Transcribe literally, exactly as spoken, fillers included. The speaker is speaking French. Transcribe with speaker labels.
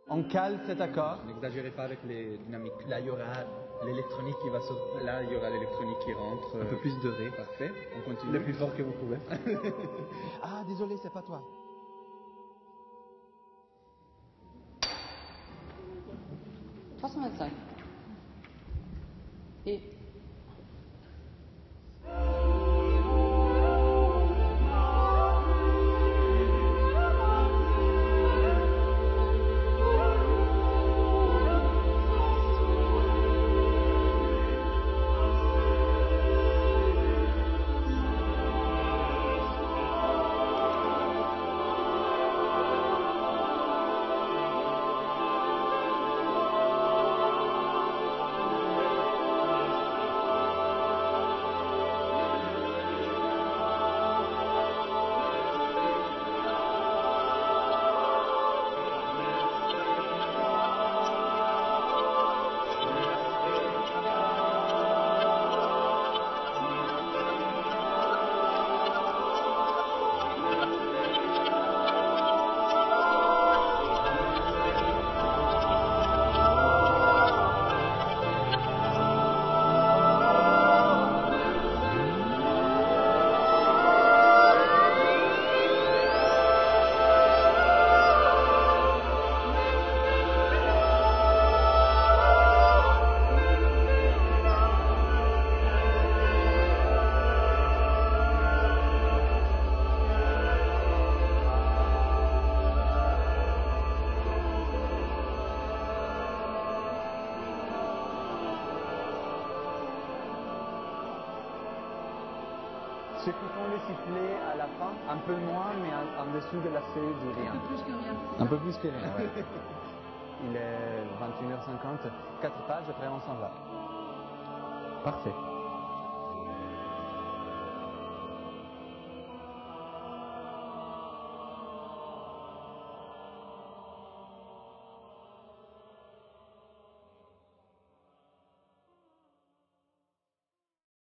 Speaker 1: On cale cet accord.
Speaker 2: N'exagérez pas avec les dynamiques. Là, il y aura l'électronique qui va sortir. Là, il y aura l'électronique qui rentre.
Speaker 1: Un peu plus de ré.
Speaker 2: Parfait. On continue.
Speaker 1: Le plus fort que vous pouvez. Ah, désolé, c'est pas toi.
Speaker 3: trois cent vingt-cinq. Et...
Speaker 1: Ceux qui font le sifflet à la fin, un peu moins, mais en, en dessous de la feuille du rien.
Speaker 3: Un peu plus que rien.
Speaker 1: Un peu plus que rien, ouais. Il est vingt et une heures cinquante, quatre pages, après on s'en va. Parfait.